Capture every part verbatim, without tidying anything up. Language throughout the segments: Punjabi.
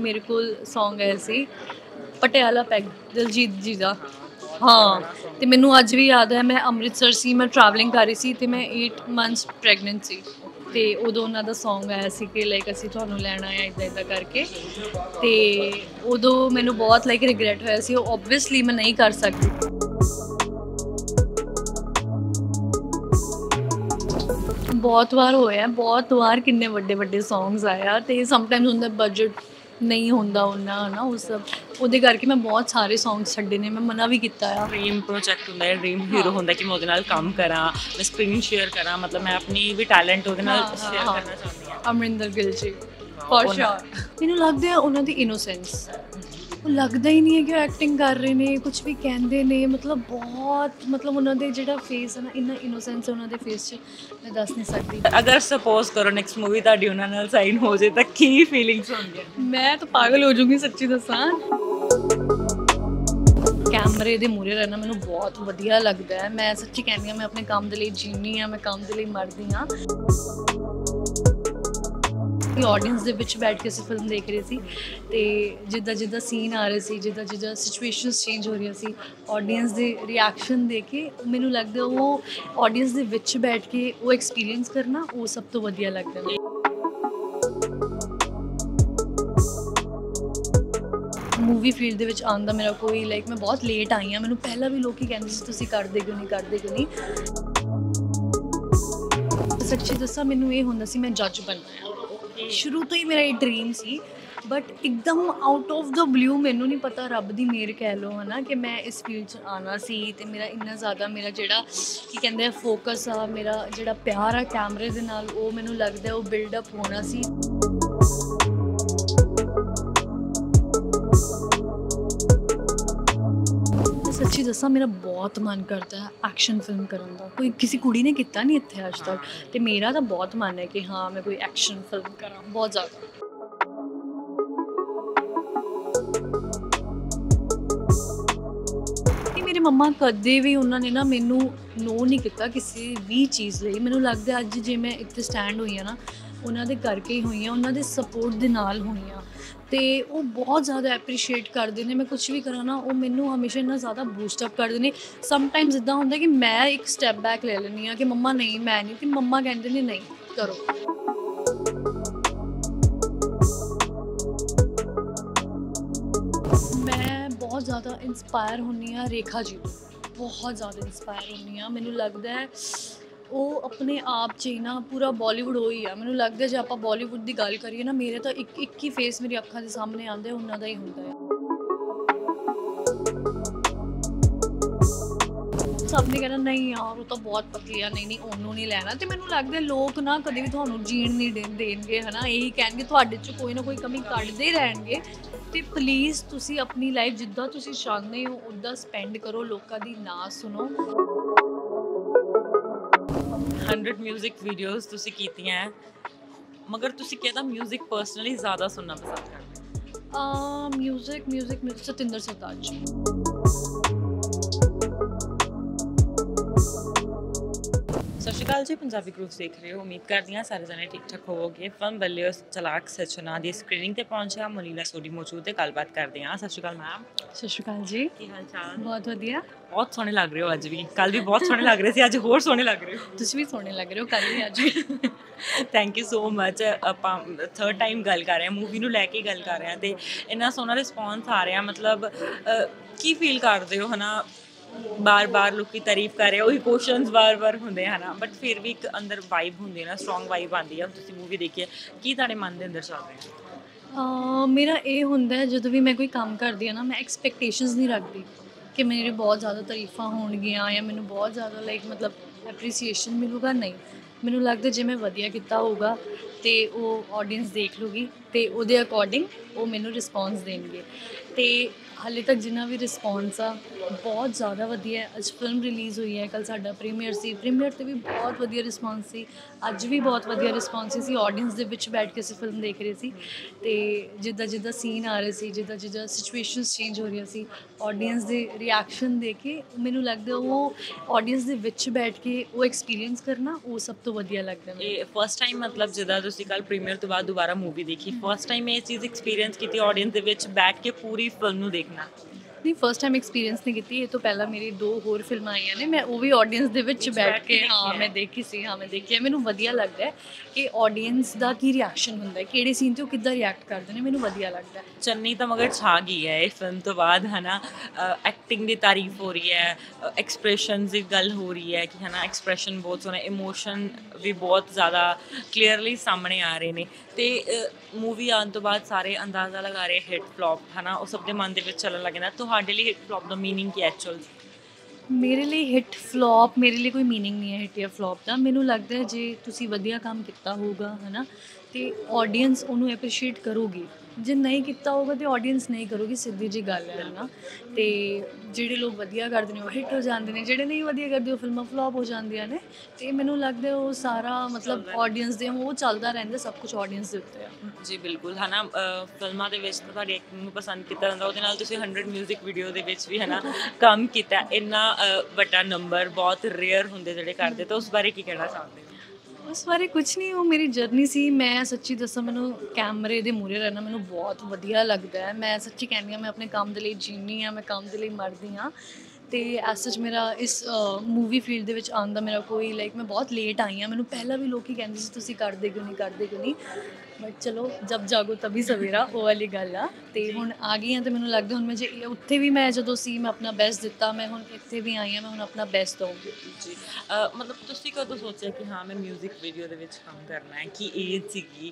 ਮੇਰੇ ਕੋਲ ਸੌਂਗ ਆਇਆ ਸੀ ਪਟਿਆਲਾ ਪੈਗ ਦਿਲਜੀਤ ਜੀ ਦਾ। ਹਾਂ ਤੇ ਮੈਨੂੰ ਅੱਜ ਵੀ ਯਾਦ ਹੈ, ਮੈਂ ਅੰਮ੍ਰਿਤਸਰ ਸੀ, ਮੈਂ ਟਰੈਵਲਿੰਗ ਕਰ ਰਹੀ ਸੀ ਤੇ ਮੈਂ eight ਮੰਥਸ ਪ੍ਰੈਗਨੈਂਟ ਸੀ ਤੇ ਉਦੋਂ ਉਹਨਾਂ ਦਾ ਸੌਂਗ ਆਇਆ ਸੀ ਕਿ ਲਾਈਕ ਅਸੀਂ ਤੁਹਾਨੂੰ ਲੈਣ ਆਏ ਆ ਇੱਦਾਂ ਇੱਦਾਂ ਕਰਕੇ। ਤੇ ਉਦੋਂ ਮੈਨੂੰ ਬਹੁਤ ਲਾਈਕ ਰਿਗਰੈਟ ਹੋਇਆ ਸੀ, ਉਹ ਓਬਵੀਅਸਲੀ ਮੈਂ ਨਹੀਂ ਕਰ ਸਕਦੀ। ਬਹੁਤ ਵਾਰ ਹੋਇਆ, ਬਹੁਤ ਵਾਰ ਕਿੰਨੇ ਵੱਡੇ ਵੱਡੇ ਸੌਂਗਸ ਆਇਆ ਤੇ ਸਮਟਾਈਮਸ ਹੁੰਦਾ ਬਜਟ ਨਹੀਂ ਹੁੰਦਾ ਉਹਨਾਂ ਹੈ ਨਾ, ਉਹ ਸਭ ਉਹਦੇ ਕਰਕੇ ਮੈਂ ਬਹੁਤ ਸਾਰੇ ਸੌਂਗਸ ਛੱਡੇ ਨੇ, ਮੈਂ ਮਨਾ ਵੀ ਕੀਤਾ ਆ। ਡ੍ਰੀਮ ਪ੍ਰੋਜੈਕਟ ਹੁੰਦਾ ਹੈ, ਡ੍ਰੀਮ ਹੀਰੋ ਹੁੰਦਾ ਕਿ ਮੈਂ ਉਹਦੇ ਨਾਲ ਕੰਮ ਕਰਾਂ, ਮੈਂ ਸਕਰੀਨ ਸ਼ੇਅਰ ਕਰਾਂ, ਮਤਲਬ ਮੈਂ ਆਪਣੀ ਵੀ ਟੈਲੈਂਟ ਉਹਦੇ ਨਾਲ ਸ਼ੇਅਰ ਕਰਨਾ ਚਾਹੁੰਦੀ ਹਾਂ। Amarinder Gill ji for sure. ਮੈਨੂੰ ਲੱਗਦਾ ਹੈ ਉਹਨਾਂ ਦੀ ਇਨੋਸੈਂਸ, ਉਹ ਲੱਗਦਾ ਹੀ ਨਹੀਂ ਹੈ ਕਿ ਉਹ ਐਕਟਿੰਗ ਕਰ ਰਹੇ ਨੇ, ਕੁਝ ਵੀ ਕਹਿੰਦੇ ਨੇ, ਮਤਲਬ ਬਹੁਤ ਮਤਲਬ ਉਹਨਾਂ ਦੇ ਜਿਹੜਾ ਫੇਸ ਹੈ ਨਾ, ਇੰਨਾ ਇਨੋਸੈਂਸ ਉਹਨਾਂ ਦੇ ਫੇਸ 'ਚ ਮੈਂ ਦੱਸ ਨਹੀਂ ਸਕਦੀ। ਅਗਰ ਸਪੋਜ਼ ਕਰੋ ਨੈਕਸਟ ਮੂਵੀ ਤੁਹਾਡੀ ਉਹਨਾਂ ਨਾਲ ਸਾਈਨ ਹੋ ਜੇ ਤਾਂ ਕੀ ਫੀਲਿੰਗਸ ਹੋਣਗੀਆਂ? ਮੈਂ ਤਾਂ ਪਾਗਲ ਹੋ ਜਾਊਂਗੀ ਸੱਚੀ ਦੱਸਾਂ। ਕੈਮਰੇ ਦੇ ਮੂਹਰੇ ਰਹਿਣਾ ਮੈਨੂੰ ਬਹੁਤ ਵਧੀਆ ਲੱਗਦਾ ਹੈ, ਮੈਂ ਸੱਚੀ ਕਹਿੰਦੀ ਹਾਂ, ਮੈਂ ਆਪਣੇ ਕੰਮ ਦੇ ਲਈ ਜੀਣੀ ਹਾਂ, ਮੈਂ ਕੰਮ ਦੇ ਲਈ ਮਰਦੀ ਹਾਂ। ਆਡੀਅנס ਦੇ ਵਿੱਚ ਬੈਠ ਕੇ ਅਸੀਂ ਫਿਲਮ ਦੇਖ ਰਹੇ ਸੀ ਤੇ ਜਿੱਦਾਂ ਜਿੱਦਾਂ ਸੀਨ ਆ ਰਹੇ ਸੀ, ਜਿੱਦਾਂ ਜਿੱਦਾਂ ਸਿਚੁਏਸ਼ਨਸ ਚੇਂਜ ਹੋ ਰਹੀਆਂ ਸੀ, ਆਡੀਅנס ਦੇ ਰਿਐਕਸ਼ਨ ਦੇਖ ਕੇ ਮੈਨੂੰ ਲੱਗਦਾ ਉਹ ਆਡੀਅנס ਦੇ ਵਿੱਚ ਬੈਠ ਕੇ ਉਹ ਐਕਸਪੀਰੀਅੰਸ ਕਰਨਾ ਉਹ ਸਭ ਤੋਂ ਵਧੀਆ ਲੱਗਦਾ ਹੈ। ਮੂਵੀ ਫੀਲਡ ਦੇ ਵਿੱਚ ਆਉਣ ਦਾ ਮੇਰਾ ਕੋਈ ਲਾਈਕ ਮੈਂ ਬਹੁਤ ਲੇਟ ਆਈ ਹਾਂ, ਮੈਨੂੰ ਪਹਿਲਾਂ ਵੀ ਲੋਕੀ ਕਹਿੰਦੇ ਸੀ ਤੁਸੀਂ ਕਰਦੇ ਕਿਉਂ ਨਹੀਂ ਕਰਦੇ ਕਿਉਂ ਨਹੀਂ। ਸੱਚੀ ਦੱਸਾਂ ਮੈਨੂੰ ਇਹ ਹੁੰਦਾ ਸੀ ਮੈਂ ਜੱਜ ਬਣਨਾ ਆ, ਸ਼ੁਰੂ ਤੋਂ ਹੀ ਮੇਰਾ ਇਹ ਡ੍ਰੀਮ ਸੀ, ਬਟ ਇੱਕਦਮ ਆਊਟ ਆਫ ਦਾ ਬਲੂ ਮੈਨੂੰ ਨਹੀਂ ਪਤਾ, ਰੱਬ ਦੀ ਮਿਹਰ ਕਹਿ ਲਓ ਹੈ ਨਾ, ਕਿ ਮੈਂ ਇਸ ਫੀਲਡ 'ਚ ਆਉਣਾ ਸੀ ਤੇ ਮੇਰਾ ਇੰਨਾ ਜ਼ਿਆਦਾ ਮੇਰਾ ਜਿਹੜਾ ਕੀ ਕਹਿੰਦੇ ਆ ਫੋਕਸ ਆ, ਮੇਰਾ ਜਿਹੜਾ ਪਿਆਰ ਆ ਕੈਮਰੇ ਦੇ ਨਾਲ, ਉਹ ਮੈਨੂੰ ਲੱਗਦਾ ਉਹ ਬਿਲਡਅਪ ਹੋਣਾ ਸੀ। ਸੱਚੀ ਦੱਸਾਂ ਮੇਰਾ ਬਹੁਤ ਮਨ ਕਰਦਾ ਹੈ ਐਕਸ਼ਨ ਫਿਲਮ ਕਰਨ ਦਾ, ਕੋਈ ਕਿਸੇ ਕੁੜੀ ਨੇ ਕੀਤਾ ਨਹੀਂ ਇੱਥੇ ਅੱਜ ਤੱਕ, ਤੇ ਮੇਰਾ ਤਾਂ ਬਹੁਤ ਮਨ ਹੈ ਕਿ ਹਾਂ ਮੈਂ ਕੋਈ ਐਕਸ਼ਨ ਫਿਲਮ ਕਰਾਂ ਬਹੁਤ ਜ਼ਿਆਦਾ। ਤੇ ਮੇਰੇ ਮੰਮਾ ਕਦੇ ਵੀ ਉਹਨਾਂ ਨੇ ਨਾ ਮੈਨੂੰ ਨੋ ਨਹੀਂ ਕੀਤਾ ਕਿਸੇ ਵੀ ਚੀਜ਼ ਲਈ। ਮੈਨੂੰ ਲੱਗਦਾ ਅੱਜ ਜੇ ਮੈਂ ਇੱਥੇ ਸਟੈਂਡ ਹੋਈ ਹਾਂ ਨਾ ਉਹਨਾਂ ਦੇ ਕਰਕੇ ਹੀ ਹੋਈ ਹਾਂ, ਉਹਨਾਂ ਦੇ ਸਪੋਰਟ ਦੇ ਨਾਲ ਹੋਈ ਹਾਂ ਤੇ ਉਹ ਬਹੁਤ ਜ਼ਿਆਦਾ ਐਪਰੀਸ਼ੀਏਟ ਕਰਦੇ ਨੇ। ਮੈਂ ਕੁਝ ਵੀ ਕਰਾਂ ਨਾ ਉਹ ਮੈਨੂੰ ਹਮੇਸ਼ਾ ਇੰਨਾ ਜ਼ਿਆਦਾ ਬੂਸਟ ਅਪ ਕਰਦੇ ਨੇ। ਸਮਟਾਈਮਸ ਇੱਦਾਂ ਹੁੰਦਾ ਕਿ ਮੈਂ ਇੱਕ ਸਟੈਪ ਬੈਕ ਲੈ ਲੈਂਦੀ ਹਾਂ ਕਿ ਮੰਮਾ ਨਹੀਂ ਮੈਂ ਨਹੀਂ, ਤੇ ਮੰਮਾ ਕਹਿੰਦੇ ਨੇ ਨਹੀਂ ਕਰੋ। ਮੈਂ ਬਹੁਤ ਜ਼ਿਆਦਾ ਇੰਸਪਾਇਰ ਹੁੰਦੀ ਹਾਂ ਰੇਖਾ ਜੀ ਤੋਂ, ਬਹੁਤ ਜ਼ਿਆਦਾ ਇੰਸਪਾਇਰ ਹੁੰਦੀ ਹਾਂ। ਮੈਨੂੰ ਲੱਗਦਾ ਹੈ ਉਹ ਆਪਣੇ ਆਪ 'ਚ ਹੀ ਨਾ ਪੂਰਾ ਬਾਲੀਵੁੱਡ ਹੋ ਹੀ ਆ। ਮੈਨੂੰ ਲੱਗਦਾ ਜੇ ਆਪਾਂ ਬਾਲੀਵੁੱਡ ਦੀ ਗੱਲ ਕਰੀਏ ਨਾ, ਮੇਰੇ ਤਾਂ ਇੱਕ ਇੱਕ ਹੀ ਫੇਸ ਮੇਰੀ ਅੱਖਾਂ ਦੇ ਸਾਹਮਣੇ ਆਉਂਦਾ, ਉਹਨਾਂ ਦਾ ਹੀ ਹੁੰਦਾ ਹੈ। ਸਭ ਨੇ ਕਹਿਣਾ ਨਹੀਂ ਯਾਰ ਉਹ ਤਾਂ ਬਹੁਤ ਪਤਲੀ ਆ, ਨਹੀਂ ਨਹੀਂ ਉਹਨੂੰ ਨਹੀਂ ਲੈਣਾ। ਤੇ ਮੈਨੂੰ ਲੱਗਦਾ ਲੋਕ ਨਾ ਕਦੇ ਵੀ ਤੁਹਾਨੂੰ ਜੀਣ ਨਹੀਂ ਦੇ ਦੇਣਗੇ ਹੈ ਨਾ, ਇਹੀ ਕਹਿਣਗੇ ਤੁਹਾਡੇ 'ਚ ਕੋਈ ਨਾ ਕੋਈ ਕਮੀ ਕੱਢਦੇ ਰਹਿਣਗੇ। ਤੇ ਪਲੀਜ਼ ਤੁਸੀਂ ਆਪਣੀ ਲਾਈਫ ਜਿੱਦਾਂ ਤੁਸੀਂ ਚਾਹੁੰਦੇ ਹੋ ਉੱਦਾਂ ਸਪੈਂਡ ਕਰੋ, ਲੋਕਾਂ ਦੀ ਨਾ ਸੁਣੋ। ਹੰਡਰਡ ਮਿਊਜ਼ਿਕ ਵੀਡੀਓਜ਼ ਤੁਸੀਂ ਕੀਤੀਆਂ ਹੈ, ਮਗਰ ਤੁਸੀਂ ਕਿਹਦਾ ਮਿਊਜ਼ਿਕ ਪਰਸਨਲੀ ਜ਼ਿਆਦਾ ਸੁਣਨਾ ਪਸੰਦ ਕਰਦੇ? Music music music Satinder Sartaaj. Sat Sri ਅਕਾਲ ਜੀ, ਪੰਜਾਬੀ ਗਰੁੱਪ ਦੇਖ ਰਹੇ ਹੋ, ਉਮੀਦ ਕਰਦੀ ਹਾਂ ਸਾਰੇ ਜਣੇ ਠੀਕ ਠਾਕ ਹੋਵੋਗੇ। ਫਿਲਮ ਬੱਲਿਓ ਚਲਾਕ ਸੱਚਨਾ ਦੀ ਸਕਰੀਨਿੰਗ ਤੇ ਪਹੁੰਚਿਆ ਮਨੀਲਾ ਸੋਢੀ ਮੌਜੂਦ ਹੈ, ਗੱਲਬਾਤ ਕਰਦੇ ਹਾਂ। ਸਤਿ ਸ਼੍ਰੀ ਅਕਾਲ ਮੈਮ। ਸਤਿ ਸ਼੍ਰੀ ਅਕਾਲ ਜੀ, ਕੀ ਹਾਲ ਚਾਲ? ਬਹੁਤ ਵਧੀਆ। ਬਹੁਤ ਸੋਹਣੇ ਲੱਗ ਰਹੇ ਹੋ ਅੱਜ ਵੀ, ਕੱਲ ਵੀ ਬਹੁਤ ਸੋਹਣੇ ਲੱਗ ਰਹੇ ਸੀ, ਅੱਜ ਹੋਰ ਸੋਹਣੇ ਲੱਗ ਰਹੇ ਹੋ। ਤੁਸੀਂ ਵੀ ਸੋਹਣੇ ਲੱਗ ਰਹੇ ਹੋ ਕੱਲ ਵੀ ਅੱਜ ਵੀ। Thank you so much. ਆਪਾਂ ਥਰਡ ਟਾਈਮ ਗੱਲ ਕਰ ਰਹੇ ਹਾਂ, ਮੂਵੀ ਨੂੰ ਲੈ ਕੇ ਗੱਲ ਕਰ ਰਹੇ ਹਾਂ ਤੇ ਇੰਨਾ ਸੋਹਣਾ ਰਿਸਪੌਂਸ ਆ ਰਿਹਾ, ਮਤਲਬ ਕੀ ਫੀਲ ਕਰਦੇ ਹੋ ਹੈ ਨਾ? ਬਾਰ ਬਾਰ ਲੋਕੀ ਤਾਰੀਫ ਕਰ ਰਹੇ, ਉਹੀ ਕੁਐਸਚਨਸ ਬਾਰ ਬਾਰ ਹੁੰਦੇ ਹੈ ਨਾ, ਬਟ ਫਿਰ ਵੀ ਇੱਕ ਅੰਦਰ ਵਾਈਬ ਹੁੰਦੀ ਹੈ ਨਾ, ਸਟਰੋਂਗ ਵਾਈਬ ਆਉਂਦੀ ਹੈ। ਤੁਸੀਂ ਮੂਵੀ ਦੇਖੀ ਹੈ, ਕੀ ਤੁਹਾਡੇ ਮਨ ਦੇ ਅੰਦਰ ਚੱਲ ਰਿਹਾ? ਮੇਰਾ ਇਹ ਹੁੰਦਾ ਜਦੋਂ ਵੀ ਮੈਂ ਕੋਈ ਕੰਮ ਕਰਦੀ ਹਾਂ ਨਾ, ਮੈਂ ਐਕਸਪੈਕਟੇਸ਼ਨਸ ਨਹੀਂ ਰੱਖਦੀ ਕਿ ਮੇਰੇ ਬਹੁਤ ਜ਼ਿਆਦਾ ਤਾਰੀਫਾਂ ਹੋਣਗੀਆਂ ਜਾਂ ਮੈਨੂੰ ਬਹੁਤ ਜ਼ਿਆਦਾ ਲਾਈਕ ਮਤਲਬ ਐਪਰੀਸੀਏਸ਼ਨ ਮਿਲੂਗਾ। ਨਹੀਂ, ਮੈਨੂੰ ਲੱਗਦਾ ਜੇ ਮੈਂ ਵਧੀਆ ਕੀਤਾ ਹੋਊਗਾ ਤੇ ਉਹ ਆਡੀਅנס ਦੇਖ ਲੂਗੀ ਤੇ ਉਹਦੇ ਅਕੋਰਡਿੰਗ ਉਹ ਮੈਨੂੰ ਰਿਸਪੌਂਸ ਦੇਣਗੇ। ਤੇ ਹਾਲੇ ਤੱਕ ਜਿੰਨਾ ਵੀ ਰਿਸਪੌਂਸ ਆ ਬਹੁਤ ਜ਼ਿਆਦਾ ਵਧੀਆ। ਅੱਜ ਫਿਲਮ ਰਿਲੀਜ਼ ਹੋਈ ਹੈ, ਕੱਲ੍ਹ ਸਾਡਾ ਪ੍ਰੀਮੀਅਰ ਸੀ, ਪ੍ਰੀਮੀਅਰ 'ਤੇ ਵੀ ਬਹੁਤ ਵਧੀਆ ਰਿਸਪੌਂਸ ਸੀ, ਅੱਜ ਵੀ ਬਹੁਤ ਵਧੀਆ ਰਿਸਪੌਂਸ ਸੀ। ਆਡੀਅנס ਦੇ ਵਿੱਚ ਬੈਠ ਕੇ ਅਸੀਂ ਫਿਲਮ ਦੇਖ ਰਹੇ ਸੀ ਤੇ ਜਿੱਦਾਂ ਜਿੱਦਾਂ ਸੀਨ ਆ ਰਹੇ ਸੀ, ਜਿੱਦਾਂ ਜਿੱਦਾਂ ਸਿਚੁਏਸ਼ਨਸ ਚੇਂਜ ਹੋ ਰਹੀਆਂ ਸੀ, ਆਡੀਅנס ਦੇ ਰਿਐਕਸ਼ਨ ਦੇਖ ਕੇ ਮੈਨੂੰ ਲੱਗਦਾ ਉਹ ਆਡੀਅנס ਦੇ ਵਿੱਚ ਬੈਠ ਕੇ ਉਹ ਐਕਸਪੀਰੀਅੰਸ ਕਰਨਾ ਉਹ ਸਭ ਤੋਂ ਵਧੀਆ ਲੱਗਦਾ। ਇਹ ਫਸਟ ਟਾਈਮ ਮਤਲਬ ਜਿੱਦਾਂ ਤੁਸੀਂ ਕੱਲ ਪ੍ਰੀਮੀਅਰ ਤੋਂ ਬਾਅਦ ਦੁਬਾਰਾ ਮੂਵੀ ਦੇਖੀ, ਫਸਟ ਟਾਈਮ ਇਹ ਚੀਜ਼ ਐਕਸਪੀਰੀਅੰਸ ਕੀਤੀ ਆਡੀਅנס ਦੇ ਵਿੱਚ ਬੈਠ ਕੇ ਪੂਰੀ ਫਿਲਮ ਨੂੰ ਦੇਖਣਾ? ਨਹੀਂ, ਫਸਟ ਟਾਈਮ ਐਕਸਪੀਰੀਅੰਸ ਨਹੀਂ ਕੀਤੀ। ਇਹ ਤੋਂ ਪਹਿਲਾਂ ਮੇਰੀ ਦੋ ਹੋਰ ਫਿਲਮਾਂ ਆਈਆਂ ਨੇ, ਮੈਂ ਉਹ ਵੀ ਆਡੀਅנס ਦੇ ਵਿੱਚ ਬੈਠ ਕੇ ਹਾਂ ਮੈਂ ਦੇਖੀ ਸੀ। ਹਾਂ ਮੈਂ ਦੇਖੀ ਹੈ। ਮੈਨੂੰ ਵਧੀਆ ਲੱਗਦਾ ਹੈ ਕਿ ਆਡੀਅנס ਦਾ ਕੀ ਰਿਐਕਸ਼ਨ ਹੁੰਦਾ ਹੈ, ਕਿਹੜੇ ਸੀਨ 'ਤੇ ਉਹ ਕਿੱਦਾਂ ਰਿਐਕਟ ਕਰਦੇ ਨੇ, ਮੈਨੂੰ ਵਧੀਆ ਲੱਗਦਾ ਹੈ। ਚੰਨੀ ਤਾਂ ਮਗਰ ਛਾ ਗਈ ਹੈ ਇਸ ਫਿਲਮ ਤੋਂ ਬਾਅਦ, ਹੈ ਨਾ। ਐਕਟਿੰਗ ਦੀ ਤਾਰੀਫ ਹੋ ਰਹੀ ਹੈ, ਐਕਸਪ੍ਰੈਸ਼ਨਸ ਦੀ ਗੱਲ ਹੋ ਰਹੀ ਹੈ ਕਿ ਹੈ ਨਾ ਐਕਸਪ੍ਰੈਸ਼ਨ ਬਹੁਤ ਸੋਹਣੇ, ਇਮੋਸ਼ਨ ਵੀ ਬਹੁਤ ਜ਼ਿਆਦਾ ਕਲੀਅਰਲੀ ਸਾਹਮਣੇ ਆ ਰਹੇ ਨੇ। ਅਤੇ ਮੂਵੀ ਆਉਣ ਤੋਂ ਬਾਅਦ ਸਾਰੇ ਅੰਦਾਜ਼ਾ ਲਗਾ ਰਹੇ ਹਿੱਟ ਫਲॉप, ਹੈ ਨਾ, ਉਹ ਸਭ ਦੇ ਮਨ ਦੇ ਵਿੱਚ ਚੱਲਣ ਲੱਗ ਜਾਂਦਾ। ਤੁਹਾਡੇ ਲਈ ਹਿੱਟ ਫਲॉप ਦਾ ਮੀਨਿੰਗ ਕੀ ਐਕਚੁਅਲ? ਮੇਰੇ ਲਈ ਹਿੱਟ ਫਲॉप ਮੇਰੇ ਲਈ ਕੋਈ ਮੀਨਿੰਗ ਨਹੀਂ ਹੈ ਹਿੱਟ ਜਾਂ ਫਲॉप ਦਾ। ਮੈਨੂੰ ਲੱਗਦਾ ਹੈ ਜੇ ਤੁਸੀਂ ਵਧੀਆ ਕੰਮ ਕੀਤਾ ਹੋਊਗਾ, ਹੈ ਨਾ, ਅਤੇ ਆਡੀਅנס ਉਹਨੂੰ ਐਪਰੀਸ਼ੀਏਟ ਕਰੂਗੀ। ਜੇ ਨਹੀਂ ਕੀਤਾ ਹੋਊਗਾ ਤਾਂ ਆਡੀਅנס ਨਹੀਂ ਕਰੂਗੀ, ਸਿੱਧੀ ਜਿਹੀ ਗੱਲ ਹੈ ਨਾ। ਅਤੇ ਜਿਹੜੇ ਲੋਕ ਵਧੀਆ ਕਰਦੇ ਨੇ ਉਹ ਹਿੱਟ ਹੋ ਜਾਂਦੇ ਨੇ, ਜਿਹੜੇ ਨਹੀਂ ਵਧੀਆ ਕਰਦੇ ਉਹ ਫਿਲਮਾਂ ਫਲॉप ਹੋ ਜਾਂਦੀਆਂ ਨੇ। ਅਤੇ ਮੈਨੂੰ ਲੱਗਦਾ ਉਹ ਸਾਰਾ ਮਤਲਬ ਆਡੀਅנס ਦੇ ਉਹ ਚੱਲਦਾ ਰਹਿੰਦਾ, ਸਭ ਕੁਝ ਆਡੀਅנס ਦੇ ਉੱਤੇ ਆ। ਜੀ ਬਿਲਕੁਲ, ਹੈ ਨਾ। ਫਿਲਮਾਂ ਦੇ ਵਿੱਚ ਤਾਂ ਤੁਹਾਡੀ ਐਕਟਿੰਗ ਨੂੰ ਪਸੰਦ ਕੀਤਾ ਜਾਂਦਾ, ਉਹਦੇ ਨਾਲ ਤੁਸੀਂ ਹੰਡਰਡ ਮਿਊਜ਼ਿਕ ਵੀਡੀਓ ਦੇ ਵਿੱਚ ਵੀ, ਹੈ ਨਾ, ਕੰਮ ਕੀਤਾ। ਇੰਨਾ ਵੱਡਾ ਨੰਬਰ ਬਹੁਤ ਰੇਅਰ ਹੁੰਦੇ ਜਿਹੜੇ ਕਰਦੇ, ਤਾਂ ਉਸ ਬਾਰੇ ਕੀ ਕਹਿਣਾ ਚਾਹੁੰਦੇ ਹੋ? ਉਸ ਬਾਰੇ ਕੁਛ ਨਹੀਂ, ਉਹ ਮੇਰੀ ਜਰਨੀ ਸੀ। ਮੈਂ ਸੱਚੀ ਦੱਸਾਂ, ਮੈਨੂੰ ਕੈਮਰੇ ਦੇ ਮੂਹਰੇ ਰਹਿਣਾ ਮੈਨੂੰ ਬਹੁਤ ਵਧੀਆ ਲੱਗਦਾ ਹੈ। ਮੈਂ ਸੱਚੀ ਕਹਿੰਦੀ ਹਾਂ, ਮੈਂ ਆਪਣੇ ਕੰਮ ਦੇ ਲਈ ਜੀਂਦੀ ਹਾਂ, ਮੈਂ ਕੰਮ ਦੇ ਲਈ ਮਰਦੀ ਹਾਂ। ਅਤੇ ਐਸ ਸੱਚ ਮੇਰਾ ਇਸ ਮੂਵੀ ਫੀਲਡ ਦੇ ਵਿੱਚ ਆਉਣ ਦਾ ਮੇਰਾ ਕੋਈ ਲਾਈਕ ਮੈਂ ਬਹੁਤ ਲੇਟ ਆਈ ਹਾਂ। ਮੈਨੂੰ ਪਹਿਲਾਂ ਵੀ ਲੋਕ ਕਹਿੰਦੇ ਸੀ ਤੁਸੀਂ ਕਰਦੇ ਕਿਉਂ ਨਹੀਂ ਕਰਦੇ ਕਿਉਂ ਨਹੀਂ, ਬਟ ਚਲੋ ਜਬ ਜਾਗੋ ਤਭੀ ਸਵੇਰਾ, ਉਹ ਵਾਲੀ ਗੱਲ ਆ। ਅਤੇ ਹੁਣ ਆ ਗਈ ਹਾਂ, ਅਤੇ ਮੈਨੂੰ ਲੱਗਦਾ ਹੁਣ ਮੈਂ ਜੇ ਉੱਥੇ ਵੀ ਮੈਂ ਜਦੋਂ ਸੀ ਮੈਂ ਆਪਣਾ ਬੈਸਟ ਦਿੱਤਾ, ਮੈਂ ਹੁਣ ਇੱਥੇ ਵੀ ਆਈ ਹਾਂ, ਮੈਂ ਹੁਣ ਆਪਣਾ ਬੈਸਟ ਦਊਂਗੀ। ਜੀ, ਮਤਲਬ ਤੁਸੀਂ ਕਦੋਂ ਸੋਚਿਆ ਕਿ ਹਾਂ ਮੈਂ ਮਿਊਜ਼ਿਕ ਵੀਡੀਓ ਦੇ ਵਿੱਚ ਕੰਮ ਕਰਨਾ ਹੈ? ਕੀ ਏਜ ਸੀਗੀ,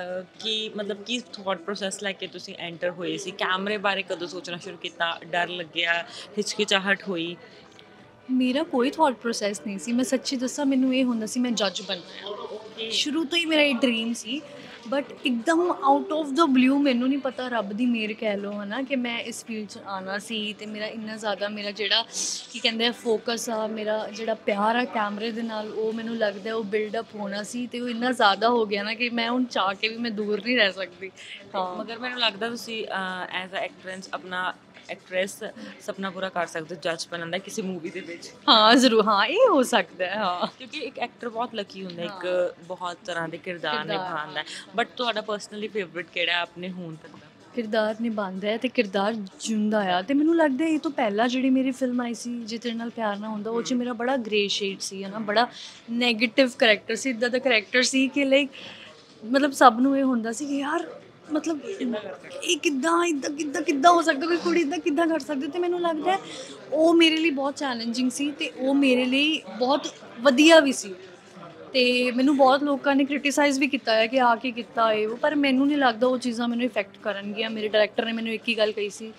ਕੀ ਮਤਲਬ ਕੀ ਥੋਟ ਪ੍ਰੋਸੈਸ ਲੈ ਕੇ ਤੁਸੀਂ ਐਂਟਰ ਹੋਏ ਸੀ? ਕੈਮਰੇ ਬਾਰੇ ਕਦੋਂ ਸੋਚਣਾ ਸ਼ੁਰੂ ਕੀਤਾ? ਡਰ ਲੱਗਿਆ, ਹਿਚਕਿਚਾਹਟ ਹੋਈ? ਮੇਰਾ ਕੋਈ ਥੋਟ ਪ੍ਰੋਸੈਸ ਨਹੀਂ ਸੀ। ਮੈਂ ਸੱਚੀ ਦੱਸਾਂ, ਮੈਨੂੰ ਇਹ ਹੁੰਦਾ ਸੀ ਮੈਂ ਜੱਜ ਬਣਨਾ ਹੈ। ਸ਼ੁਰੂ ਤੋਂ ਹੀ ਮੇਰਾ ਇਹ ਡਰੀਮ ਸੀ, ਬਟ ਇੱਕਦਮ ਆਊਟ ਆਫ ਦਾ ਬਲਿਊ, ਮੈਨੂੰ ਨਹੀਂ ਪਤਾ, ਰੱਬ ਦੀ ਮਿਹਰ ਕਹਿ ਲਓ, ਹੈ ਨਾ, ਕਿ ਮੈਂ ਇਸ ਫੀਲਡ 'ਚ ਆਉਣਾ ਸੀ। ਅਤੇ ਮੇਰਾ ਇੰਨਾ ਜ਼ਿਆਦਾ ਮੇਰਾ ਜਿਹੜਾ ਕੀ ਕਹਿੰਦੇ ਆ ਫੋਕਸ ਆ, ਮੇਰਾ ਜਿਹੜਾ ਪਿਆਰ ਆ ਕੈਮਰੇ ਦੇ ਨਾਲ, ਉਹ ਮੈਨੂੰ ਲੱਗਦਾ ਉਹ ਬਿਲਡਅਪ ਹੋਣਾ ਸੀ। ਅਤੇ ਉਹ ਇੰਨਾ ਜ਼ਿਆਦਾ ਹੋ ਗਿਆ ਨਾ ਕਿ ਮੈਂ ਹੁਣ ਚਾਹ ਕੇ ਵੀ ਮੈਂ ਦੂਰ ਨਹੀਂ ਰਹਿ ਸਕਦੀ। ਹਾਂ, ਮਗਰ ਮੈਨੂੰ ਲੱਗਦਾ ਤੁਸੀਂ ਐਜ਼ ਅ ਐਕਟਰੈਂਸ ਆਪਣਾ ਐਕਟਰੈਸ ਸੁਪਨਾ ਪੂਰਾ ਕਰ ਸਕਦੇ ਹੋ ਜੱਜ ਬਣਨ ਦਾ ਕਿਸੇ ਮੂਵੀ ਦੇ ਵਿੱਚ। ਹਾਂ ਜ਼ਰੂਰ, ਹਾਂ ਇਹ ਹੋ ਸਕਦਾ ਹੈ। ਹਾਂ, ਕਿਉਂਕਿ ਇੱਕ ਐਕਟਰ ਬਹੁਤ ਲੱਕੀ ਹੁੰਦਾ, ਇੱਕ ਬਹੁਤ ਤਰ੍ਹਾਂ ਦੇ ਕਿਰਦਾਰ ਨਿਭਾਉਂਦਾ ਹੈ। ਬਟ ਤੁਹਾਡਾ ਪਰਸਨਲੀ ਫੇਵਰਿਟ ਕਿਹੜਾ ਆਪਣੇ ਹੁਣ ਤੱਕ ਦਾ? ਕਿਰਦਾਰ ਨਿਭਾਉਂਦਾ ਹੈ ਅਤੇ ਕਿਰਦਾਰ ਜਿਉਂਦਾ ਆ। ਅਤੇ ਮੈਨੂੰ ਲੱਗਦਾ ਇਹ ਤੋਂ ਪਹਿਲਾਂ ਜਿਹੜੀ ਮੇਰੀ ਫਿਲਮ ਆਈ ਸੀ ਜੇ ਤੇਰੇ ਨਾਲ ਪਿਆਰ ਨਾ ਹੁੰਦਾ, ਉਹ 'ਚ ਮੇਰਾ ਬੜਾ ਗ੍ਰੇ ਸ਼ੇਡ ਸੀ, ਹੈ ਨਾ, ਬੜਾ ਨੈਗੇਟਿਵ ਕਰੈਕਟਰ ਸੀ। ਇੱਦਾਂ ਦਾ ਕਰੈਕਟਰ ਸੀ ਕਿ ਲਾਈਕ ਮਤਲਬ ਸਭ ਨੂੰ ਇਹ ਹੁੰਦਾ ਸੀ ਕਿ ਯਾਰ ਮਤਲਬ ਇਹ ਕਿੱਦਾਂ ਇੱਦਾਂ ਕਿੱਦਾਂ ਕਿੱਦਾਂ ਹੋ ਸਕਦਾ, ਕੋਈ ਕੁੜੀ ਇੱਦਾਂ ਕਿੱਦਾਂ ਕਰ ਸਕਦੀ। ਅਤੇ ਮੈਨੂੰ ਲੱਗਦਾ ਉਹ ਮੇਰੇ ਲਈ ਬਹੁਤ ਚੈਲੰਜਿੰਗ ਸੀ, ਅਤੇ ਉਹ ਮੇਰੇ ਲਈ ਬਹੁਤ ਵਧੀਆ ਵੀ ਸੀ। ਅਤੇ ਮੈਨੂੰ ਬਹੁਤ ਲੋਕਾਂ ਨੇ ਕ੍ਰਿਟੀਸਾਈਜ਼ ਵੀ ਕੀਤਾ ਹੈ ਕਿ ਆ ਕੀ ਕੀਤਾ ਇਹ ਉਹ, ਪਰ ਮੈਨੂੰ ਨਹੀਂ ਲੱਗਦਾ ਉਹ ਚੀਜ਼ਾਂ ਮੈਨੂੰ ਇਫੈਕਟ ਕਰਨਗੀਆਂ। ਮੇਰੇ ਡਾਇਰੈਕਟਰ ਨੇ ਮੈਨੂੰ ਇੱਕ ਹੀ ਗੱਲ ਕਹੀ ਸੀ,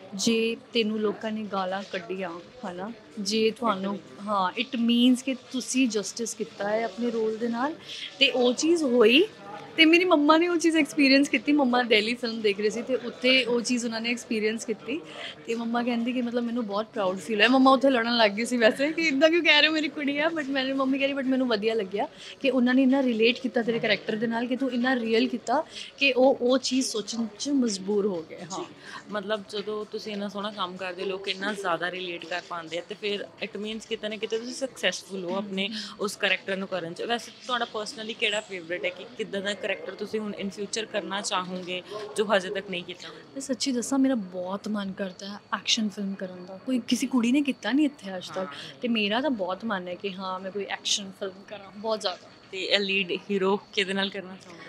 ਜੇ ਤੈਨੂੰ ਲੋਕਾਂ ਨੇ ਗਾਲਾਂ ਕੱਢੀਆਂ, ਹੈ ਨਾ, ਜੇ ਤੁਹਾਨੂੰ ਹਾਂ ਇਟ ਮੀਨਸ ਕਿ ਤੁਸੀਂ ਜਸਟਿਸ ਕੀਤਾ ਹੈ ਆਪਣੇ ਰੋਲ ਦੇ ਨਾਲ। ਅਤੇ ਉਹ ਚੀਜ਼ ਹੋਈ, ਅਤੇ ਮੇਰੀ ਮੰਮਾ ਨੇ ਉਹ ਚੀਜ਼ ਐਕਸਪੀਰੀਅੰਸ ਕੀਤੀ। ਮੰਮਾ ਦਿੱਲੀ ਫਿਲਮ ਦੇਖ ਰਹੇ ਸੀ ਅਤੇ ਉੱਥੇ ਉਹ ਚੀਜ਼ ਉਹਨਾਂ ਨੇ ਐਕਸਪੀਰੀਅੰਸ ਕੀਤੀ। ਅਤੇ ਮੰਮਾ ਕਹਿੰਦੀ ਕਿ ਮਤਲਬ ਮੈਨੂੰ ਬਹੁਤ ਪ੍ਰਾਊਡ ਫੀਲ ਹੋਇਆ। ਮੰਮਾ ਉੱਥੇ ਲੜਨ ਲੱਗ ਗਈ ਸੀ ਵੈਸੇ ਕਿ ਇੱਦਾਂ ਕਿਉਂ ਕਹਿ ਰਹੇ ਹੋ, ਮੇਰੀ ਕੁੜੀ ਆ। ਬਟ ਮੇਰੀ ਮੰਮੀ ਕਹਿ ਰਹੀ ਬਟ ਮੈਨੂੰ ਵਧੀਆ ਲੱਗਿਆ ਕਿ ਉਹਨਾਂ ਨੇ ਇੰਨਾ ਰਿਲੇਟ ਕੀਤਾ ਤੇਰੇ ਕਰੈਕਟਰ ਦੇ ਨਾਲ, ਕਿ ਤੂੰ ਇੰਨਾ ਰੀਅਲ ਕੀਤਾ ਕਿ ਉਹ ਉਹ ਚੀਜ਼ ਸੋਚਣ 'ਚ ਮਜਬੂਰ ਹੋ ਗਏ। ਹਾਂ, ਮਤਲਬ ਜਦੋਂ ਤੁਸੀਂ ਇੰਨਾ ਸੋਹਣਾ ਕੰਮ ਕਰਦੇ, ਲੋਕ ਇੰਨਾ ਜ਼ਿਆਦਾ ਰਿਲੇਟ ਕਰ ਪਾਉਂਦੇ ਆ, ਅਤੇ ਫਿਰ ਇਟ ਮੀਨਸ ਕਿਤੇ ਨਾ ਕਿਤੇ ਤੁਸੀਂ ਸਕਸੈਸਫੁਲ ਹੋ ਆਪਣੇ ਉਸ ਕਰੈਕਟਰ ਨੂੰ ਕਰਨ 'ਚ। ਵੈਸੇ ਤੁਹਾਡਾ ਪਰਸਨਲੀ ਕਿਹੜਾ ਫੇਵਰੇਟ ਹੈ ਕਿ ਕਿੱਦਾਂ ਦਾ ਕਰੈਕਟਰ ਤੁਸੀਂ ਹੁਣ ਇਨ ਫਿਊਚਰ ਕਰਨਾ ਚਾਹੋਗੇ ਜੋ ਹਜੇ ਤੱਕ ਨਹੀਂ ਕੀਤਾ? ਮੈਂ ਸੱਚੀ ਦੱਸਾਂ, ਮੇਰਾ ਬਹੁਤ ਮਨ ਕਰਦਾ ਹੈ ਐਕਸ਼ਨ ਫਿਲਮ ਕਰਨ ਦਾ। ਕੋਈ ਕਿਸੇ ਕੁੜੀ ਨੇ ਕੀਤਾ ਨਹੀਂ ਇੱਥੇ ਅੱਜ ਤੱਕ, ਅਤੇ ਮੇਰਾ ਤਾਂ ਬਹੁਤ ਮਨ ਹੈ ਕਿ ਹਾਂ ਮੈਂ ਕੋਈ ਐਕਸ਼ਨ ਫਿਲਮ ਕਰਾਂ, ਬਹੁਤ ਜ਼ਿਆਦਾ। ਅਤੇ ਲੀਡ ਹੀਰੋ ਕਿਹਦੇ ਨਾਲ ਕਰਨਾ ਚਾਹੋਗੇ?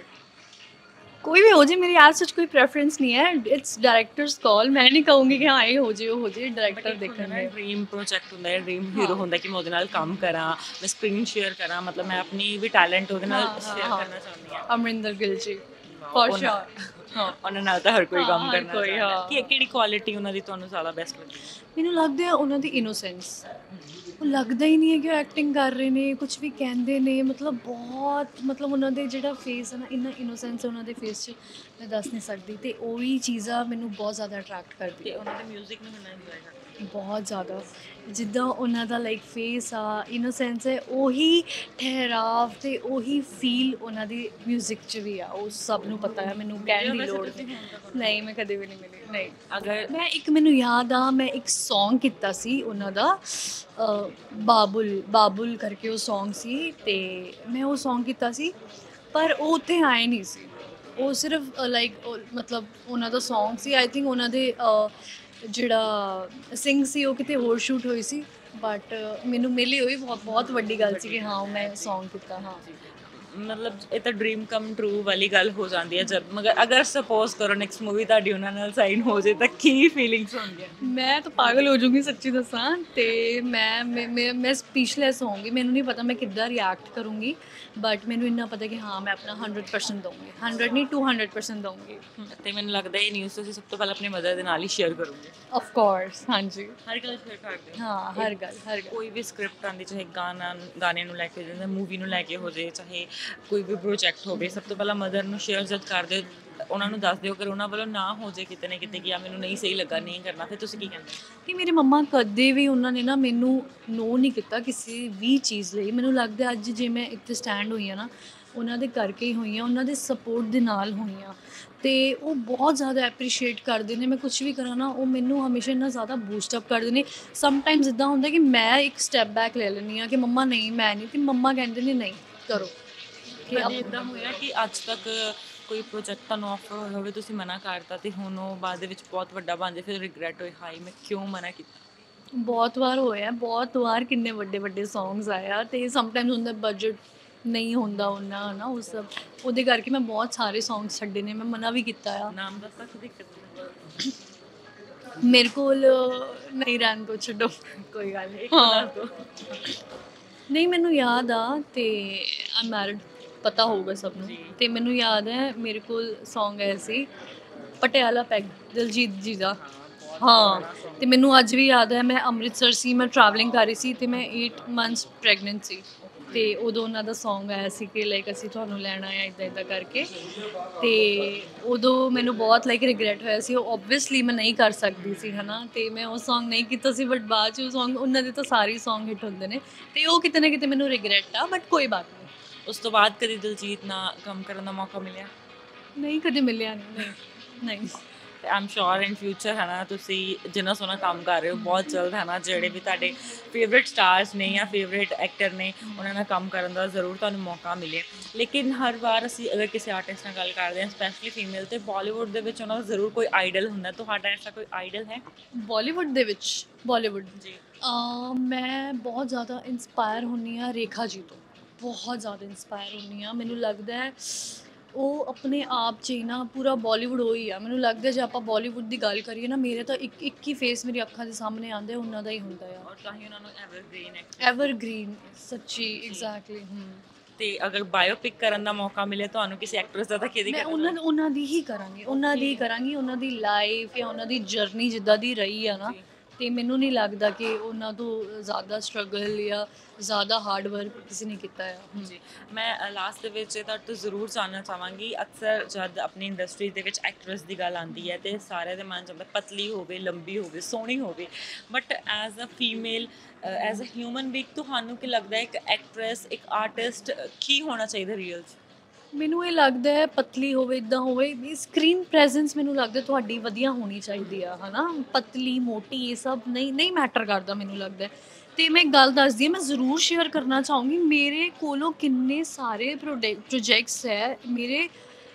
ਕੋਈ ਵੀ ਹੋ ਜੇ, ਮੇਰੀ ਐਜ਼ ਸੱਚ ਕੋਈ ਪ੍ਰੈਫਰੈਂਸ ਨਹੀਂ ਹੈ। It's director's call. ਮੈਂ ਨਹੀਂ ਕਹੂੰਗੀ ਕਿ ਹਾਂ ਇਹ ਹੋ ਜੇ ਉਹ ਹੋ ਜੇ, ਡਾਇਰੈਕਟਰ ਦੇਖਣਗੇ। ਡ੍ਰੀਮ ਪ੍ਰੋਜੈਕਟ ਹੁੰਦਾ ਹੈ, ਡ੍ਰੀਮ ਹੀਰੋ ਹੁੰਦਾ ਕਿ ਮੈਂ ਉਹਦੇ ਨਾਲ ਕੰਮ ਕਰਾਂ, ਮੈਂ ਸਕਰੀਨ ਸ਼ੇਅਰ ਕਰਾਂ, ਮਤਲਬ ਮੈਂ ਆਪਣੀ ਵੀ ਟੈਲੈਂਟ ਉਹਦੇ ਨਾਲ ਸ਼ੇਅਰ ਕਰਨਾ ਚਾਹੁੰਦੀ ਹਾਂ। Amarinder Gill ji, for sure. ਹਾਂ, ਉਹਨਾਂ ਨਾਲ ਤਾਂ ਹਰ ਕੋਈ ਕੰਮ ਕਰਨਾ ਚਾਹੁੰਦਾ। ਕਿ ਕਿਹੜੀ ਕੁਆਲਿਟੀ ਉਹਨਾਂ ਦੀ ਤੁਹਾਨੂੰ ਜ਼ਿਆਦਾ ਬੈਸਟ ਲੱਗੀ? ਮੈਨੂੰ ਲੱਗਦਾ ਹੈ ਉਹਨਾਂ ਦੀ ਇਨੋਸੈਂਸ। ਉਹ ਲੱਗਦਾ ਹੀ ਨਹੀਂ ਹੈ ਕਿ ਉਹ ਐਕਟਿੰਗ ਕਰ ਰਹੇ ਨੇ, ਕੁਝ ਵੀ ਕਹਿੰਦੇ ਨੇ, ਮਤਲਬ ਬਹੁਤ ਮਤਲਬ ਉਹਨਾਂ ਦੇ ਜਿਹੜਾ ਫੇਸ ਹੈ ਨਾ, ਇੰਨਾ ਇਨੋਸੈਂਸ ਉਹਨਾਂ ਦੇ ਫੇਸ 'ਚ ਮੈਂ ਦੱਸ ਨਹੀਂ ਸਕਦੀ। ਅਤੇ ਉਹੀ ਚੀਜ਼ਾਂ ਮੈਨੂੰ ਬਹੁਤ ਜ਼ਿਆਦਾ ਅਟਰੈਕਟ ਕਰਦੀ ਹੈ। ਉਹਨਾਂ ਦੇ ਮਿਊਜ਼ਿਕ ਨੂੰ ਕਿੰਨਾ ਇੰਜੋਏ ਕਰਦੀ? ਬਹੁਤ ਜ਼ਿਆਦਾ। ਜਿੱਦਾਂ ਉਹਨਾਂ ਦਾ ਲਾਈਕ ਫੇਸ ਆ, ਇਨੋਸੈਂਸ ਹੈ, ਉਹੀ ਠਹਿਰਾਵ ਅਤੇ ਉਹੀ ਫੀਲ ਉਹਨਾਂ ਦੀ ਮਿਊਜ਼ਿਕ 'ਚ ਵੀ ਆ। ਉਹ ਸਭ ਨੂੰ ਪਤਾ ਹੈ, ਮੈਨੂੰ ਕਹਿਣ ਦੀ ਲੋੜ ਨਹੀਂ। ਮੈਂ ਕਦੇ ਵੀ ਨਹੀਂ ਮਿਲੀ, ਨਹੀਂ। ਅਗਰ ਮੈਂ ਇੱਕ ਮੈਨੂੰ ਯਾਦ ਆ, ਮੈਂ ਇੱਕ ਸੌਂਗ ਕੀਤਾ ਸੀ ਉਹਨਾਂ ਦਾ, ਬਾਬੁਲ ਬਾਬੁਲ ਕਰਕੇ ਉਹ ਸੌਂਗ ਸੀ, ਅਤੇ ਮੈਂ ਉਹ ਸੌਂਗ ਕੀਤਾ ਸੀ। ਪਰ ਉਹ ਉੱਥੇ ਆਏ ਨਹੀਂ ਸੀ। ਉਹ ਸਿਰਫ ਲਾਈਕ ਮਤਲਬ ਉਹਨਾਂ ਦਾ ਸੌਂਗ ਸੀ, ਆਈ ਥਿੰਕ ਉਹਨਾਂ ਦੇ ਅ, ਜਿਹੜਾ ਸਿੰਗ ਸੀ ਉਹ ਕਿਤੇ ਹੋਰ ਸ਼ੂਟ ਹੋਈ ਸੀ, ਬਟ ਮੈਨੂੰ ਮਿਲੀ ਹੋਈ ਬਹੁਤ ਬਹੁਤ ਵੱਡੀ ਗੱਲ ਸੀ ਕਿ ਹਾਂ ਮੈਂ ਸੌਂਗ ਕੀਤਾ। ਹਾਂ ਮਤਲਬ ਇਹ ਤਾਂ ਡ੍ਰੀਮ ਕਮ ਟਰੂ ਵਾਲੀ ਗੱਲ ਹੋ ਜਾਂਦੀ ਹੈ ਜਦ, ਮਗਰ ਅਗਰ ਸਪੋਜ਼ ਕਰੋ ਨੈਕਸਟ ਮੂਵੀ ਤੁਹਾਡੀ ਉਹਨਾਂ ਨਾਲ ਸਾਈਨ ਹੋ ਜੇ ਤਾਂ ਕੀ ਫੀਲਿੰਗਸ ਹੋਣਗੀਆਂ? ਮੈਂ ਤਾਂ ਪਾਗਲ ਹੋ ਜਾਊਂਗੀ ਸੱਚੀ ਦੱਸਾਂ, ਤੇ ਮੈਂ ਮੈਂ ਮੈਂ ਮੈਂ ਸਪੀਚਲੈਸ ਹੋਊਂਗੀ। ਮੈਨੂੰ ਨਹੀਂ ਪਤਾ ਮੈਂ ਕਿੱਦਾਂ ਰਿਐਕਟ ਕਰੂੰਗੀ, ਬਟ ਮੈਨੂੰ ਇੰਨਾ ਪਤਾ ਕਿ ਹਾਂ ਮੈਂ ਆਪਣਾ ਹੰਡਰਡ ਪਰਸੈਂਟ ਦਊਂਗੀ, ਹੰਡਰਡ ਨਹੀਂ ਟੂ ਹੰਡਰਡ ਪਰਸੈਂਟ ਦਊਂਗੀ। ਤੇ ਮੈਨੂੰ ਲੱਗਦਾ ਇਹ ਨਿਊਜ਼ ਤੁਸੀਂ ਸਭ ਤੋਂ ਪਹਿਲਾਂ ਆਪਣੀ ਮਦਰ ਦੇ ਨਾਲ ਹੀ ਸ਼ੇਅਰ ਕਰੋਗੇ। ਆਫ ਕੋਰਸ, ਹਾਂਜੀ ਹਰ ਗੱਲ ਸ਼ੇਅਰ ਕਰਦੇ ਹੋ? ਹਾਂ, ਹਰ ਗੱਲ ਹਰ ਗੱਲ। ਕੋਈ ਵੀ ਸਕ੍ਰਿਪਟ ਆਉਂਦੀ, ਚਾਹੇ ਗਾਣਾ ਗਾਣੇ ਨੂੰ ਲੈ ਕੇ ਜਾਂ ਮੂਵੀ ਨੂੰ ਲੈ ਕੇ ਹੋ ਜੇ, ਚਾਹੇ ਕੋਈ ਵੀ ਪ੍ਰੋਜੈਕਟ ਹੋਵੇ, ਸਭ ਤੋਂ ਪਹਿਲਾਂ ਮਦਰ ਨੂੰ ਸ਼ੇਅਰ ਜਦ ਕਰਦੇ ਹੋ, ਉਹਨਾਂ ਨੂੰ ਦੱਸ ਦਿਓ, ਅਗਰ ਉਹਨਾਂ ਵੱਲੋਂ ਨਾ ਹੋ ਜੇ ਕਿਤੇ ਨਾ ਕਿਤੇ ਕਿ ਆ ਮੈਨੂੰ ਨਹੀਂ ਸਹੀ ਲੱਗਾ, ਨਹੀਂ ਕਰਨਾ, ਫਿਰ ਤੁਸੀਂ ਕੀ ਕਹਿੰਦੇ? ਕਿ ਮੇਰੇ ਮੰਮਾ ਕਦੇ ਵੀ ਉਹਨਾਂ ਨੇ ਨਾ ਮੈਨੂੰ ਨੋ ਨਹੀਂ ਕੀਤਾ ਕਿਸੇ ਵੀ ਚੀਜ਼ ਲਈ। ਮੈਨੂੰ ਲੱਗਦਾ ਅੱਜ ਜੇ ਮੈਂ ਇੱਥੇ ਸਟੈਂਡ ਹੋਈ ਹਾਂ ਨਾ, ਉਹਨਾਂ ਦੇ ਕਰਕੇ ਹੀ ਹੋਈ ਹਾਂ, ਉਹਨਾਂ ਦੇ ਸਪੋਰਟ ਦੇ ਨਾਲ ਹੋਈ ਹਾਂ, ਅਤੇ ਉਹ ਬਹੁਤ ਜ਼ਿਆਦਾ ਐਪਰੀਸ਼ੀਏਟ ਕਰਦੇ ਨੇ। ਮੈਂ ਕੁਛ ਵੀ ਕਰਾਂ ਨਾ, ਉਹ ਮੈਨੂੰ ਹਮੇਸ਼ਾ ਇੰਨਾ ਜ਼ਿਆਦਾ ਬੂਸਟ ਅਪ ਕਰਦੇ ਨੇ। ਸਮਟਾਈਮਸ ਇੱਦਾਂ ਹੁੰਦਾ ਕਿ ਮੈਂ ਇੱਕ ਸਟੈਪ ਬੈਕ ਲੈ ਲੈਂਦੀ ਹਾਂ ਕਿ ਮੰਮਾ ਨਹੀਂ ਮੈਂ ਨਹੀਂ, ਅਤੇ ਮੰਮਾ ਕਹਿੰਦੇ ਨੇ ਨਹੀਂ ਕਰੋ। ਕਿ ਕਦੇ ਇੱਦਾਂ ਹੋਇਆ ਕਿ ਅੱਜ ਤੱਕ ਕੋਈ ਪ੍ਰੋਜੈਕਟ ਤੁਹਾਨੂੰ ਆਫਰ ਹੋਇਆ ਹੋਵੇ, ਤੁਸੀਂ ਮਨਾ ਕਰਤਾ ਅਤੇ ਹੁਣ ਉਹ ਬਾਅਦ ਦੇ ਵਿੱਚ ਬਹੁਤ ਵੱਡਾ ਬਣ ਜਾਏ, ਫਿਰ ਰਿਗਰੈਟ ਹੋਏ ਹਾਈ ਮੈਂ ਕਿਉਂ ਮਨਾ ਕੀਤਾ? ਬਹੁਤ ਵਾਰ ਹੋਇਆ, ਬਹੁਤ ਵਾਰ ਕਿੰਨੇ ਵੱਡੇ ਵੱਡੇ ਸੌਂਗਸ ਆਇਆ, ਅਤੇ ਸਮਟਾਈਮਸ ਹੁੰਦਾ ਬਜਟ ਨਹੀਂ ਹੁੰਦਾ ਉਹਨਾਂ, ਹੈ ਨਾ, ਉਹ ਸਭ ਉਹਦੇ ਕਰਕੇ ਮੈਂ ਬਹੁਤ ਸਾਰੇ ਸੌਂਗ ਛੱਡੇ ਨੇ, ਮੈਂ ਮਨਾ ਵੀ ਕੀਤਾ ਆ। ਨਾਮ ਦੱਸ ਸਕਦੇ ਕਿਤੇ? ਮੇਰੇ ਕੋਲ ਨਹੀਂ, ਰਹਿਣ ਦੋ, ਛੱਡੋ, ਕੋਈ ਗੱਲ ਨਹੀਂ, ਹਾਂ ਦੱਸ ਦਿਓ। ਨਹੀਂ ਮੈਨੂੰ ਯਾਦ ਆ, ਅਤੇ ਆਈ ਮੈਰਿਡ, ਪਤਾ ਹੋਊਗਾ ਸਭ ਨੂੰ, ਅਤੇ ਮੈਨੂੰ ਯਾਦ ਹੈ ਮੇਰੇ ਕੋਲ ਸੌਂਗ ਆਇਆ ਸੀ ਪਟਿਆਲਾ ਪੈਗ, ਦਿਲਜੀਤ ਜੀ ਦਾ। ਹਾਂ, ਅਤੇ ਮੈਨੂੰ ਅੱਜ ਵੀ ਯਾਦ ਹੈ, ਮੈਂ ਅੰਮ੍ਰਿਤਸਰ ਸੀ, ਮੈਂ ਟਰੈਵਲਿੰਗ ਕਰ ਰਹੀ ਸੀ, ਅਤੇ ਮੈਂ ਏਟ ਮੰਥਸ ਪ੍ਰੈਗਨੈਂਟ ਸੀ, ਅਤੇ ਉਦੋਂ ਉਹਨਾਂ ਦਾ ਸੌਂਗ ਆਇਆ ਸੀ ਕਿ ਲਾਈਕ ਅਸੀਂ ਤੁਹਾਨੂੰ ਲੈਣਾ ਆ ਇੱਦਾਂ ਇੱਦਾਂ ਕਰਕੇ, ਅਤੇ ਉਦੋਂ ਮੈਨੂੰ ਬਹੁਤ ਲਾਈਕ ਰਿਗਰੈਟ ਹੋਇਆ ਸੀ। ਉਹ ਓਬਵੀਅਸਲੀ ਮੈਂ ਨਹੀਂ ਕਰ ਸਕਦੀ ਸੀ, ਹੈ ਨਾ, ਅਤੇ ਮੈਂ ਉਹ ਸੌਂਗ ਨਹੀਂ ਕੀਤਾ ਸੀ, ਬਟ ਬਾਅਦ 'ਚ ਉਹ ਸੌਂਗ, ਉਹਨਾਂ ਦੇ ਤਾਂ ਸਾਰੇ ਸੌਂਗ ਹਿੱਟ ਹੁੰਦੇ ਨੇ, ਅਤੇ ਉਹ ਕਿਤੇ ਨਾ ਕਿਤੇ ਮੈਨੂੰ ਰਿਗਰੈਟ ਆ, ਬਟ ਕੋਈ ਬਾਤ ਨਹੀਂ। ਉਸ ਤੋਂ ਬਾਅਦ ਕਦੇ ਦਿਲਜੀਤ ਨਾਲ ਕੰਮ ਕਰਨ ਦਾ ਮੌਕਾ ਮਿਲਿਆ? ਨਹੀਂ, ਕਦੇ ਮਿਲਿਆ ਨਹੀਂ, ਨਹੀਂ ਨਹੀਂ। ਆਮ ਸ਼ੋਰ ਇਨ ਫਿਊਚਰ ਹੈ ਨਾ, ਤੁਸੀਂ ਜਿੰਨਾ ਸੋਹਣਾ ਕੰਮ ਕਰ ਰਹੇ ਹੋ, ਬਹੁਤ ਜਲਦ ਹੈ ਨਾ ਜਿਹੜੇ ਵੀ ਤੁਹਾਡੇ ਫੇਵਰੇਟ ਸਟਾਰਸ ਨੇ ਜਾਂ ਫੇਵਰੇਟ ਐਕਟਰ ਨੇ, ਉਹਨਾਂ ਨਾਲ ਕੰਮ ਕਰਨ ਦਾ ਜ਼ਰੂਰ ਤੁਹਾਨੂੰ ਮੌਕਾ ਮਿਲੇ। ਲੇਕਿਨ ਹਰ ਵਾਰ ਅਸੀਂ ਅਗਰ ਕਿਸੇ ਆਰਟਿਸਟ ਨਾਲ ਗੱਲ ਕਰਦੇ ਹਾਂ, ਸਪੈਸ਼ਲੀ ਫੀਮੇਲ, ਅਤੇ ਬਾਲੀਵੁੱਡ ਦੇ ਵਿੱਚ ਉਹਨਾਂ ਦਾ ਜ਼ਰੂਰ ਕੋਈ ਆਈਡਲ ਹੁੰਦਾ। ਤੁਹਾਡਾ ਐਸਾ ਕੋਈ ਆਈਡਲ ਹੈ ਬਾਲੀਵੁੱਡ ਦੇ ਵਿੱਚ? ਬਾਲੀਵੁੱਡ ਜੀ, ਮੈਂ ਬਹੁਤ ਜ਼ਿਆਦਾ ਇੰਸਪਾਇਰ ਹੁੰਦੀ ਹਾਂ ਰੇਖਾ ਜੀ ਤੋਂ, ਬਹੁਤ ਜ਼ਿਆਦਾ ਇੰਸਪਾਇਰ ਹੁੰਦੀ ਹਾਂ। ਮੈਨੂੰ ਲੱਗਦਾ ਹੈ ਉਹ ਆਪਣੇ ਆਪ 'ਚ ਹੀ ਨਾ ਪੂਰਾ ਬਾਲੀਵੁੱਡ ਉਹ ਹੀ ਆ। ਮੈਨੂੰ ਲੱਗਦਾ ਜੇ ਆਪਾਂ ਬਾਲੀਵੁੱਡ ਦੀ ਗੱਲ ਕਰੀਏ ਨਾ, ਮੇਰੇ ਤਾਂ ਇੱਕ ਇੱਕ ਹੀ ਫੇਸ ਮੇਰੀ ਅੱਖਾਂ ਦੇ ਸਾਹਮਣੇ ਆਉਂਦਾ, ਉਹਨਾਂ ਦਾ ਹੀ ਹੁੰਦਾ ਆ। ਔਰ ਤਾਂ ਹੀ ਉਹਨਾਂ ਨੂੰ ਐਵਰਗ੍ਰੀਨ ਐਵਰਗ੍ਰੀਨ, ਸੱਚੀ, ਐਗਜ਼ੈਕਟਲੀ। ਹੂੰ ਤੇ ਅਗਰ ਬਾਇਓਪਿਕ ਕਰਨ ਦਾ ਮੌਕਾ ਮਿਲੇ ਤੁਹਾਨੂੰ ਕਿਸੇ ਐਕਟਰਸ ਦਾ, ਤਾਂ ਕਿਹਦੀ? ਮੈਂ ਉਹਨਾਂ ਉਹਨਾਂ ਦੀ ਹੀ ਕਰਾਂਗੀ, ਉਹਨਾਂ ਦੀ ਹੀ ਕਰਾਂਗੀ, ਉਹਨਾਂ ਦੀ ਲਾਈਫ ਜਾਂ ਉਹਨਾਂ ਦੀ ਜਰਨੀ ਜਿੱਦਾਂ ਦੀ ਰਹੀ ਆ ਨਾ, ਅਤੇ ਮੈਨੂੰ ਨਹੀਂ ਲੱਗਦਾ ਕਿ ਉਹਨਾਂ ਤੋਂ ਜ਼ਿਆਦਾ ਸਟਰਗਲ ਜਾਂ ਜ਼ਿਆਦਾ ਹਾਰਡ ਵਰਕ ਕਿਸੇ ਨੇ ਕੀਤਾ ਆ। ਜੀ, ਮੈਂ ਲਾਸਟ ਦੇ ਵਿੱਚ ਤੁਹਾਡੇ ਤੋਂ ਜ਼ਰੂਰ ਜਾਣਨਾ ਚਾਹਾਂਗੀ, ਅਕਸਰ ਜਦ ਆਪਣੀ ਇੰਡਸਟਰੀ ਦੇ ਵਿੱਚ ਐਕਟਰਸ ਦੀ ਗੱਲ ਆਉਂਦੀ ਹੈ ਅਤੇ ਸਾਰਿਆਂ ਦੇ ਮਨ 'ਚ ਆਉਂਦਾ ਪਤਲੀ ਹੋਵੇ, ਲੰਬੀ ਹੋਵੇ, ਸੋਹਣੀ ਹੋਵੇ, but as a female, as a human being, ਤੁਹਾਨੂੰ ਕੀ ਲੱਗਦਾ ਇੱਕ ਐਕਟਰੈਸ, ਇੱਕ ਆਰਟਿਸਟ ਕੀ ਹੋਣਾ ਚਾਹੀਦਾ ਰੀਅਲ 'ਚ? ਮੈਨੂੰ ਇਹ ਲੱਗਦਾ ਹੈ ਪਤਲੀ ਹੋਵੇ, ਇੱਦਾਂ ਹੋਵੇ, ਵੀ ਸਕਰੀਨ ਪ੍ਰੈਜ਼ੈਂਸ ਮੈਨੂੰ ਲੱਗਦਾ ਤੁਹਾਡੀ ਵਧੀਆ ਹੋਣੀ ਚਾਹੀਦੀ ਆ, ਹੈ ਨਾ। ਪਤਲੀ ਮੋਟੀ ਇਹ ਸਭ ਨਹੀਂ ਨਹੀਂ ਮੈਟਰ ਕਰਦਾ ਮੈਨੂੰ ਲੱਗਦਾ। ਅਤੇ ਮੈਂ ਇੱਕ ਗੱਲ ਦੱਸਦੀ ਹਾਂ, ਮੈਂ ਜ਼ਰੂਰ ਸ਼ੇਅਰ ਕਰਨਾ ਚਾਹੂੰਗੀ, ਮੇਰੇ ਕੋਲੋਂ ਕਿੰਨੇ ਸਾਰੇ ਪ੍ਰੋਡਕ ਪ੍ਰੋਜੈਕਟਸ ਹੈ ਮੇਰੇ,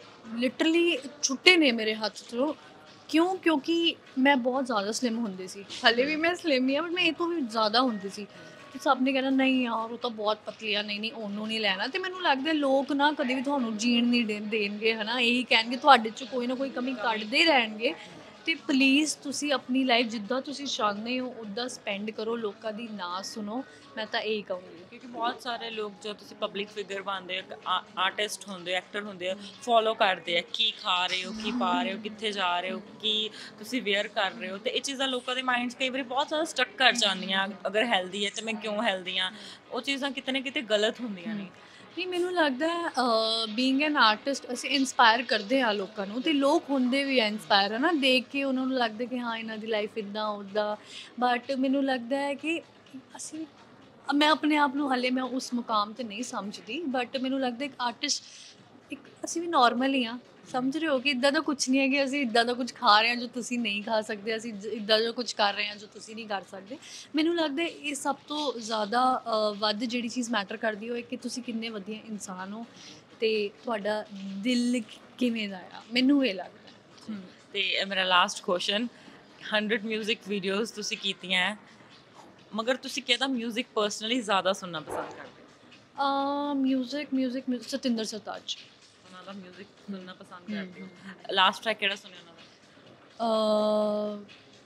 ਲਿਟਰਲੀ ਛੁੱਟੇ ਨੇ ਮੇਰੇ ਹੱਥ ਤੋਂ। ਕਿਉਂ? ਕਿਉਂਕਿ ਮੈਂ ਬਹੁਤ ਜ਼ਿਆਦਾ ਸਲਿਮ ਹੁੰਦੀ ਸੀ, ਹਾਲੇ ਵੀ ਮੈਂ ਸਲਿਮ ਹੀ ਹਾਂ, ਬਟ ਮੈਂ ਇਹ ਤੋਂ ਵੀ ਜ਼ਿਆਦਾ ਹੁੰਦੀ ਸੀ, ਅਤੇ ਸਭ ਨੇ ਕਹਿਣਾ ਨਹੀਂ ਯਾਰ ਉਹ ਤਾਂ ਬਹੁਤ ਪਤਲੀ ਆ, ਨਹੀਂ ਨਹੀਂ ਉਹਨੂੰ ਨਹੀਂ ਲੈਣਾ। ਅਤੇ ਮੈਨੂੰ ਲੱਗਦਾ ਲੋਕ ਨਾ ਕਦੇ ਵੀ ਤੁਹਾਨੂੰ ਜੀਣ ਨਹੀਂ ਦੇ ਦੇਣਗੇ, ਹੈ ਨਾ, ਇਹੀ ਕਹਿਣਗੇ ਤੁਹਾਡੇ 'ਚ ਕੋਈ ਨਾ ਕੋਈ ਕਮੀ ਕੱਢਦੇ ਰਹਿਣਗੇ। ਅਤੇ ਪਲੀਜ਼ ਤੁਸੀਂ ਆਪਣੀ ਲਾਈਫ ਜਿੱਦਾਂ ਤੁਸੀਂ ਚਾਹੁੰਦੇ ਹੋ ਉੱਦਾਂ ਸਪੈਂਡ ਕਰੋ, ਲੋਕਾਂ ਦੀ ਨਾ ਸੁਣੋ, ਮੈਂ ਤਾਂ ਇਹੀ ਕਹੂੰਗੀ। ਕਿਉਂਕਿ ਬਹੁਤ ਸਾਰੇ ਲੋਕ ਜਦੋਂ ਤੁਸੀਂ ਪਬਲਿਕ ਫਿਗਰ ਬਣਦੇ ਹੋ, ਆਰਟਿਸਟ ਹੁੰਦੇ ਹੋ, ਐਕਟਰ ਹੁੰਦੇ ਹੋ, ਫੋਲੋ ਕਰਦੇ ਆ ਕੀ ਖਾ ਰਹੇ ਹੋ, ਕੀ ਪਾ ਰਹੇ ਹੋ, ਕਿੱਥੇ ਜਾ ਰਹੇ ਹੋ, ਕੀ ਤੁਸੀਂ ਵੇਅਰ ਕਰ ਰਹੇ ਹੋ, ਅਤੇ ਇਹ ਚੀਜ਼ਾਂ ਲੋਕਾਂ ਦੇ ਮਾਇੰਡ 'ਚ ਕਈ ਵਾਰੀ ਬਹੁਤ ਜ਼ਿਆਦਾ ਸਟਕ ਕਰ ਜਾਂਦੀਆਂ। ਅਗਰ ਹੈਲਦੀ ਹੈ ਤਾਂ ਮੈਂ ਕਿਉਂ ਹੈਲਦੀ ਹਾਂ, ਉਹ ਚੀਜ਼ਾਂ ਕਿਤੇ ਨਾ ਕਿਤੇ ਗਲਤ ਹੁੰਦੀਆਂ ਨੇ। ਨਹੀਂ, ਮੈਨੂੰ ਲੱਗਦਾ ਬੀਇੰਗ ਐਨ ਆਰਟਿਸਟ ਅਸੀਂ ਇੰਸਪਾਇਰ ਕਰਦੇ ਹਾਂ ਲੋਕਾਂ ਨੂੰ, ਅਤੇ ਲੋਕ ਹੁੰਦੇ ਵੀ ਆ ਇੰਸਪਾਇਰ, ਹੈ ਨਾ, ਦੇਖ ਕੇ ਉਹਨਾਂ ਨੂੰ ਲੱਗਦਾ ਕਿ ਹਾਂ ਇਹਨਾਂ ਦੀ ਲਾਈਫ ਇੱਦਾਂ ਉੱਦਾਂ। ਬਟ ਮੈਨੂੰ ਲੱਗਦਾ ਹੈ ਕਿ ਅਸੀਂ, ਮੈਂ ਆਪਣੇ ਆਪ ਨੂੰ ਹਾਲੇ ਮੈਂ ਉਸ ਮੁਕਾਮ 'ਤੇ ਨਹੀਂ ਸਮਝਦੀ, ਬਟ ਮੈਨੂੰ ਲੱਗਦਾ ਇੱਕ ਆਰਟਿਸਟ, ਇੱਕ ਅਸੀਂ ਵੀ ਨੋਰਮਲ ਹੀ ਹਾਂ, ਸਮਝ ਰਹੇ ਹੋ, ਕਿ ਇੱਦਾਂ ਦਾ ਕੁਛ ਨਹੀਂ ਹੈ ਕਿ ਅਸੀਂ ਇੱਦਾਂ ਦਾ ਕੁਝ ਖਾ ਰਹੇ ਹਾਂ ਜੋ ਤੁਸੀਂ ਨਹੀਂ ਖਾ ਸਕਦੇ, ਅਸੀਂ ਇੱਦਾਂ ਦਾ ਕੁਝ ਕਰ ਰਹੇ ਹਾਂ ਜੋ ਤੁਸੀਂ ਨਹੀਂ ਕਰ ਸਕਦੇ। ਮੈਨੂੰ ਲੱਗਦਾ ਇਹ ਸਭ ਤੋਂ ਜ਼ਿਆਦਾ ਵੱਧ ਜਿਹੜੀ ਚੀਜ਼ ਮੈਟਰ ਕਰਦੀ ਹੋਏ ਕਿ ਤੁਸੀਂ ਕਿੰਨੇ ਵਧੀਆ ਇਨਸਾਨ ਹੋ, ਤੇ ਤੁਹਾਡਾ ਦਿਲ ਕਿਵੇਂ ਦਾ ਆ, ਮੈਨੂੰ ਇਹ ਲੱਗਦਾ ਹੈ। ਹਮ, ਤੇ ਮੇਰਾ last question, hundred music videos ਤੁਸੀਂ ਕੀਤੀਆਂ ਹੈ, ਮਗਰ ਤੁਸੀਂ ਕਿਹਦਾ ਮਿਊਜ਼ਿਕ ਪਰਸਨਲੀ ਜ਼ਿਆਦਾ ਸੁਣਨਾ ਪਸੰਦ ਕਰਦੇ ਹੋ? ਆ ਮਿਊਜ਼ਿਕ ਮਿਊਜ਼ਿਕ ਸਤਿੰਦਰ ਸਰਤਾਜ। ਉਹਨਾਂ ਦਾ ਮਿਊਜ਼ਿਕ ਸੁਣਨਾ ਪਸੰਦ ਕਰਦੇ ਹੋ? ਲਾਸਟ ਟਰੈਕ ਕਿਹੜਾ ਸੁਣਿਆ ਉਹਨਾਂ ਦਾ? ਅ,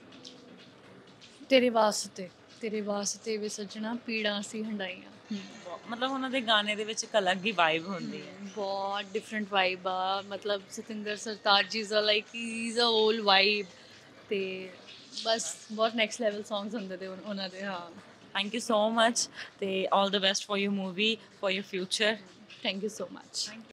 ਤੇਰੇ ਵਾਸਤੇ ਤੇਰੇ ਵਾਸਤੇ ਵੇ ਸੱਜਣਾ ਪੀੜਾਂ ਸੀ ਹੰਡਾਈਆਂ। ਬਹੁਤ- ਮਤਲਬ ਉਹਨਾਂ ਦੇ ਗਾਣੇ ਦੇ ਵਿੱਚ ਇੱਕ ਅਲੱਗ ਹੀ ਵਾਈਬ ਹੁੰਦੀ ਹੈ। ਬਹੁਤ ਡਿਫਰੈਂਟ ਵਾਈਬ ਆ, ਮਤਲਬ ਸਤਿੰਦਰ ਸਰਤਾਜ ਜੀ ਦਾ like is a whole vibe, ਤੇ ਬਸ ਬਹੁਤ ਨੈਕਸਟ ਲੈਵਲ ਸੌਂਗਸ ਹੁੰਦੇ ਤੇ ਉਹਨਾਂ ਦੇ। ਹਾਂ, ਥੈਂਕ ਯੂ ਸੋ ਮਚ ਤੇ all the best for your movie, for your future. Thank you so much.